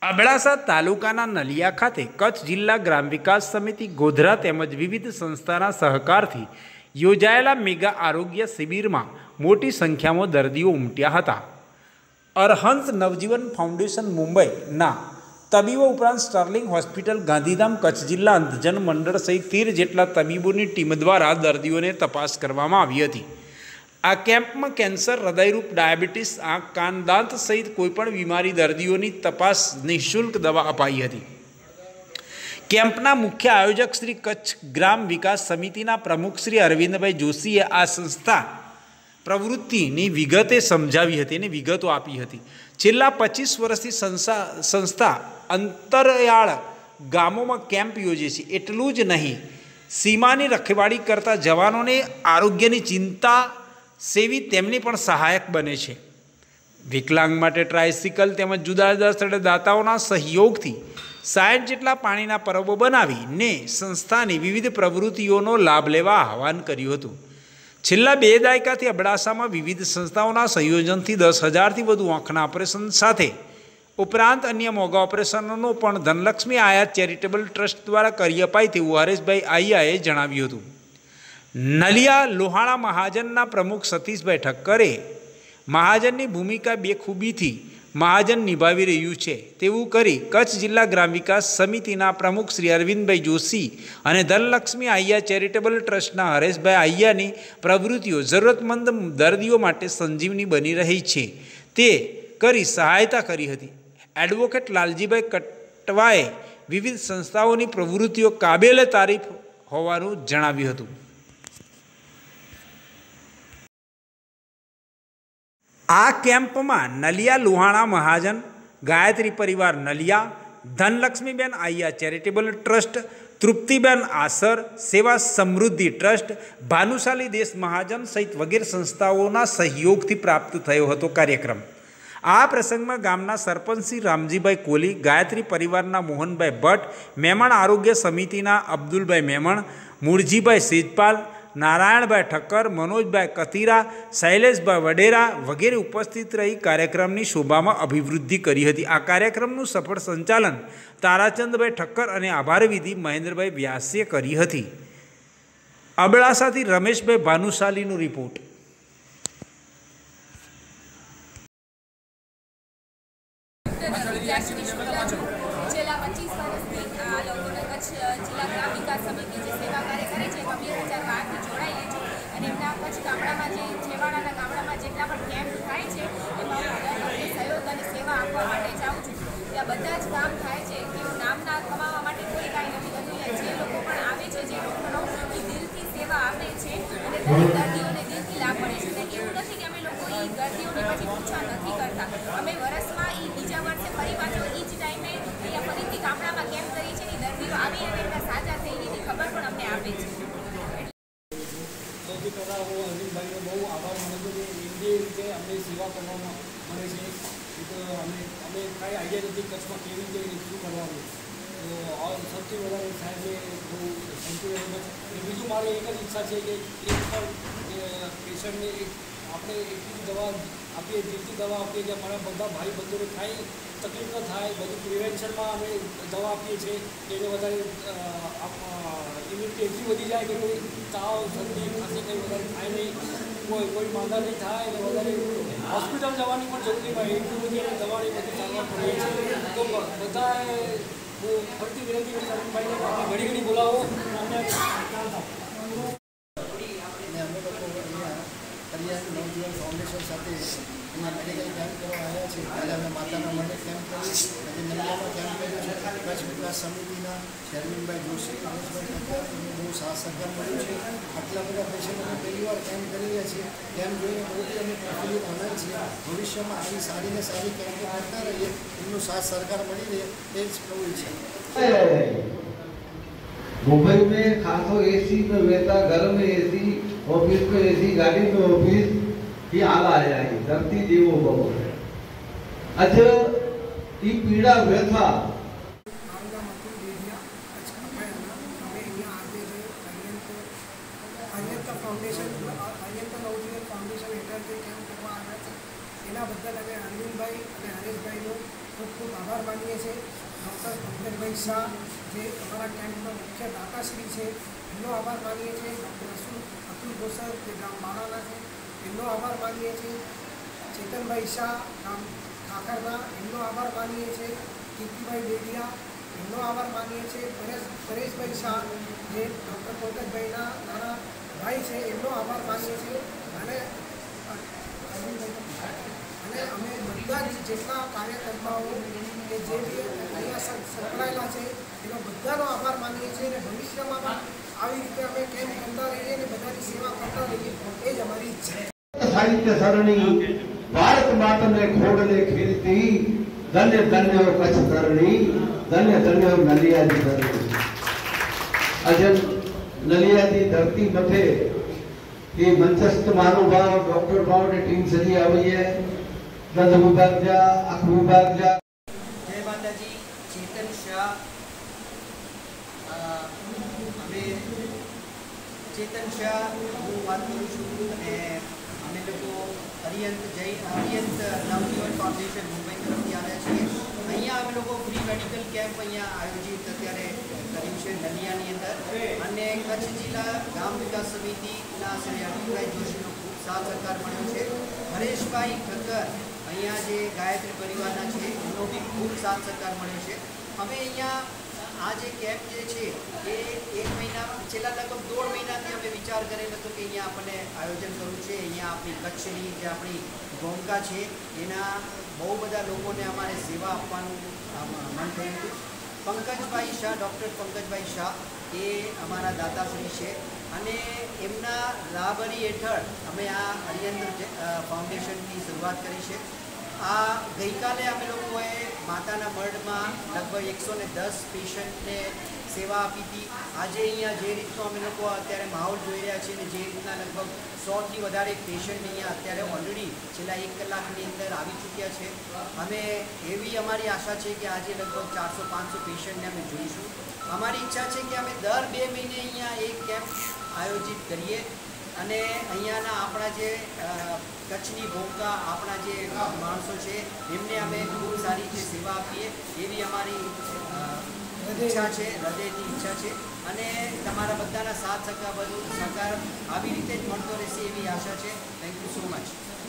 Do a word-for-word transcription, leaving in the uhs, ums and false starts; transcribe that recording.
અબડાસા તાલુકાના નલિયા ખાતે કચ્છ જિલ્લા ગ્રામ વિકાસ સમિતિ ગોધરા તેમજ વિવિધ સંસ્થાના સહકારથી યોજાયેલા મેગા આરોગ્ય શિબિરમાં મોટી સંખ્યામાં દર્દીઓ ઉમટ્યા હતા। અરહંત નવજીવન ફાઉન્ડેશન મુંબઈના તબીબો ઉપરાંત સ્ટર્લિંગ હોસ્પિટલ ગાંધીધામ કચ્છ જિલ્લા અંધજન મંડળ સહિત તેર જેટલા તબીબોની ટીમ દ્વારા દર્દીઓને તપાસ કરવામાં આવી હતી। આ કેમ્પમાં કેન્સર, હૃદયરૂપ, ડાયાબિટીસ, આંખ, કાન, દાંત સહિત કોઈપણ બીમારી દર્દીઓની તપાસ નિઃશુલ્ક દવા અપાઈ હતી। કેમ્પના મુખ્ય આયોજક શ્રી કચ્છ ગ્રામ વિકાસ સમિતિના પ્રમુખ શ્રી અરવિંદભાઈ જોશીએ આ સંસ્થા પ્રવૃત્તિની વિગતે સમજાવી હતી અને વિગતો આપી હતી। છેલ્લા પચીસ વર્ષથી સંસ્થા સંસ્થા અંતરિયાળ ગામોમાં કેમ્પ યોજે છે। એટલું જ નહીં, સીમાની રખવાળી કરતા જવાનોને આરોગ્યની ચિંતા સેવી તેમની પણ સહાયક બને છે। વિકલાંગ માટે ટ્રાયસિકલ તેમજ જુદા જુદા સ્થળે દાતાઓના સહયોગથી સાઠ જેટલા પાણીના પરબો બનાવીને સંસ્થાની વિવિધ પ્રવૃત્તિઓનો લાભ લેવા આહવાન કર્યું હતું। છેલ્લા બે દાયકાથી અબડાસામાં વિવિધ સંસ્થાઓના સંયોજનથી દસ હજારથી વધુ આંખના ઓપરેશન સાથે ઉપરાંત અન્ય મોંઘા ઓપરેશનોનો પણ ધનલક્ષ્મી આયાત ચેરિટેબલ ટ્રસ્ટ દ્વારા કરી અપાય તેવું હરેશભાઈ આહિયાએ જણાવ્યું હતું। નલિયા લોહાણા મહાજનના પ્રમુખ સતીશભાઈ ઠક્કરે મહાજનની ભૂમિકા બેખૂબીથી મહાજન નિભાવી રહ્યું છે તેવું કરી કચ્છ જિલ્લા ગ્રામ વિકાસ સમિતિના પ્રમુખ શ્રી અરવિંદભાઈ જોશી અને ધનલક્ષ્મી આહિયા ચેરિટેબલ ટ્રસ્ટના હરેશભાઈ આહિયાની પ્રવૃત્તિઓ જરૂરતમંદ દર્દીઓ માટે સંજીવની બની રહી છે તે કરી સહાયતા કરી હતી। એડવોકેટ લાલજીભાઈ કટવાએ વિવિધ સંસ્થાઓની પ્રવૃત્તિઓ કાબેલે તારીફ હોવાનું જણાવ્યું હતું। આ કેમ્પમાં Naliya Lohana Mahajan, Gayatri Parivar Naliya, Dhanlakshmiben Ahiya charitable trust, Truptiben Asar Seva Samruddhi trust, Bhanushali દેશ મહાજન સહિત વગેરે સંસ્થાઓના સહયોગથી પ્રાપ્ત થયો હતો કાર્યક્રમ। આ પ્રસંગમાં ગામના સરપંચ શ્રી રામજીભાઈ કોલી, ગાયત્રી પરિવારના મોહનભાઈ ભટ્ટ, મેમણ આરોગ્ય સમિતિના અબ્દુલભાઈ મેમણ, મૂળજીભાઈ સેજપાલ, નારાયણભાઈ ઠક્કર, મનોજભાઈ કથિરા, શૈલેષભાઈ વડેરા વગેરે ઉપસ્થિત રહી કાર્યક્રમની શોભામાં અભિવૃદ્ધિ કરી હતી। આ કાર્યક્રમનું સફળ સંચાલન તારાચંદભાઈ ઠક્કર અને આભાર વિધિ મહેન્દ્રભાઈ વ્યાસે કરી હતી। અબડાસાથી રમેશભાઈ ભાનુશાલીનો રિપોર્ટ। છેલ્લા પચીસ વર્ષથી આ લોકોને કચ્છ જિલ્લા ગ્રામ વિકાસ સમિતિ જે સેવા કાર્ય કરે છે એમાં બે હજાર બારથી જોડાયેલી છે અને એમના કચ્છ ગામડામાં જે છેવાડાના ગામડામાં જેટલા પણ કેમ્પ થાય છે એમાં હું દર વખતે સહયોગ અને સેવા આપવા માટે જાઉં છું। ત્યાં બધા જ કામ થાય છે કે નામના કમાવા માટે કોઈ કાંઈ નથી થતું। જે લોકો પણ આવે છે, જે ડૉક્ટરો એ દિલથી સેવા આપે છે અને દરેક દર્દીઓને દિલથી લાભ મળે છે। અને એવું નથી કે અમે લોકો એ દર્દીઓને પછી પૂછા નથી કરતા, અમે વર્ષમાં એ બીજા વર્ષે ફરી પાછો એ જ ટાઈમે અહીંયા ફરીથી ગામડામાં કેમ્પ કરી છે ને દર્દીઓ આવી અને એમના સાજા થઈ એની ખબર પણ અમને આપે છે। સૌથી પહેલાં હું અરવિંદભાઈનો બહુ આભાર માનું છું કે જે રીતે અમને સેવા કરવામાં મળે છે। તો અમે અમે કાંઈ આઈડિયા નથી કચ્છમાં કેવી રીતે શું કરવાનું, તો સૌથી વધારે સાહેબને બહુ થેન્ક યુ વેરી મચ। અને બીજું મારી એક જ ઈચ્છા છે કે એક પણ પેશન્ટને આપણે એટલી દવા આપીએ, જેટલી દવા આપીએ કે મારા બધા ભાઈ બંધુને કાંઈ તકલીફ ન થાય, બધું પ્રિવેન્શનમાં અમે દવા આપીએ છીએ કે એને વધારે ઇમ્યુનિટી એટલી વધી જાય કે કોઈ તાવ, શરદી, ખાંસી કંઈ વધારે થાય નહીં, કોઈ કોઈ માંદા નહીં થાય અને વધારે હોસ્પિટલ જવાની પણ જરૂર નહીં પડે, એટલી બધી એને દવાની બધી સારવાર પડીએ છીએ। તો બધાએ હું ફરતી વિનંતી કરીશ અરવિંદભાઈને કે આપણે ઘડી ઘડી બોલાવો અમને કામ થાય। અમે લોકો અહીંયા હરિયાણ નવજીવન ફાઉન્ડેશન સાથે અહીંયા મેડિકલ કેમ્પ કરવા આવ્યા છીએ। આજે અમે માતાના મઢે કેમ્પ કર્યું, આજે નલિયામાં કેમ્પ કર્યું છે। કચ્છ વિકાસ સમિતિના અરવિંદભાઈ જોશી, રમેશભાઈ ઠક્કર એમને બહુ સાથ સહકાર મળ્યું છે। આટલા બધા પેશન્ટ અમે પહેલી વાર કેમ્પ કરી રહ્યા છીએ, કેમ્પ જોઈને બહુ અમે પ્રફુલ્લિત આનંદ છીએ। ભવિષ્યમાં આવી સારી ને સારી કેમ્પો કરતા રહીએ, એમનું સાથ સરકાર મળી રહે એ જ પ્રભુ છે। मुंबई में खासो एसी में रहता, घर में एसी, ऑफिस में एसी, गाड़ी में ऑफिस, ये हाल आ जाएगी धरती देवो भव। अच्छा ये पीड़ा व्यथा फाउंडेशन अरिहंत नवजीवन फाउंडेशन हेठળ જે કેમ્પ કરવા આવ્યા છે એના બદલ અમે અરવિંદભાઈ અને હરેશભાઈનો ખૂબ ખૂબ આભાર માનીએ છીએ. ડૉક્ટર પંકજભાઈ શાહ જે અમારા કેમ્પના મુખ્ય દાતાશ્રી છે એમનો આભાર માનીએ છીએ. ડૉક્ટર અતુલ અતુલ ગોસર જે ગામ બારાના છે એમનો આભાર માનીએ છીએ. ચેતનભાઈ શાહ ગામ ઠાકરના એમનો આભાર માનીએ છીએ. કીર્તિભાઈ ડેડિયા એમનો આભાર માનીએ છીએ. પરેશ પરેશભાઈ શાહ જે ડૉક્ટર પંકજભાઈના નાના ભાઈ છે એમનો આભાર માનીએ છીએ. અને અને અમે બધા જ જેટલા કાર્યકર્તાઓ કે જે બી અહીંયા સંકળાયેલા છે એનો બધાનો આભાર માનીએ છીએ. અને ભવિષ્યમાં પણ આવી રીતે અમે કેમ્પ કરતા રહીએ અને બધાની સેવા કરતા રહીએ એ જ અમારી ઈચ્છા છે. સાહિત્ય સરણી ભારત માતને ખોડલે ખીલતી ધન્ય ધન્ય કચ્છ ધરણી ધન્ય ધન્ય નલિયાની ધરણી. અજન નલિયાની ધરતી મથે એ મંચસ્થ મહાનુભાવ ડોક્ટર ભાવને ટીમ સજી આવી है दंत विभाग जा आँख विभाग जा. जय माताजी. चेतन शाह અમે ચેતન શાહ હું વાત કરું છું અને અમે લોકો અરિયંત જય અરિયંત નવજીવન ફાઉન્ડેશન મુંબઈ તરફથી આવ્યા છીએ. અહીંયા અમે લોકો ફ્રી મેડિકલ કેમ્પ અહીંયા આયોજિત અત્યારે કર્યું છે નલિયાની અંદર. અને કચ્છ જિલ્લા ગામ વિકાસ સમિતિના શ્રી અરવિંદભાઈ જોશીનો ખૂબ સાથ સહકાર મળ્યો છે. હરેશભાઈ ઠક્કર અહીંયા જે ગાયત્રી પરિવારના છે એનો બી ખૂબ સાથ સહકાર મળ્યો છે. અમે અહીંયા આ જે કેમ્પ જે છે એ એક મહિના છેલ્લા લગભગ દોઢ મહિનાથી અમે વિચાર કરેલ હતો કે અહીંયા આપણને આયોજન કરવું છે. અહીંયા આપણી કચ્છની જે આપણી ગોમકા છે એના બહુ બધા લોકોને અમારે સેવા આપવાનું મન થયું હતું. પંકજભાઈ શાહ ડૉક્ટર પંકજભાઈ શાહ એ અમારા દાતાશ્રી છે અને એમના રાહબરી હેઠળ અમે આ અરિયંત ફાઉન્ડેશનની શરૂઆત કરી છે. આ ગઈકાલે અમે લોકોએ માતાના મઢમાં લગભગ એકસો ને દસ પેશન્ટને સેવા આપી હતી. આજે અહીંયા જે રીતનો અમે લોકો અત્યારે માહોલ જોઈ રહ્યા છીએ ને જે રીતના લગભગ સોથી વધારે પેશન્ટ અહીંયા અત્યારે ઓલરેડી છેલ્લા એક કલાકની અંદર આવી ચૂક્યા છે. અમે એવી અમારી આશા છે કે આજે લગભગ ચારસો પાંચસો પેશન્ટને અમે જોઈશું. અમારી ઈચ્છા છે કે અમે દર બે મહિને અહીંયા એક કેમ્પ આયોજિત કરીએ અને અહીંયાના આપણા જે કચ્છની ભૂમિકા આપણા જે માણસો છે એમને અમે ખૂબ સારી રીતે સેવા આપીએ એવી અમારી ઈચ્છા છે, હૃદયની ઈચ્છા છે. અને તમારા બધાના સાથ સહકાર બધું સહકાર આવી રીતે જ મળતો રહેશે એવી આશા છે. Thank you so much.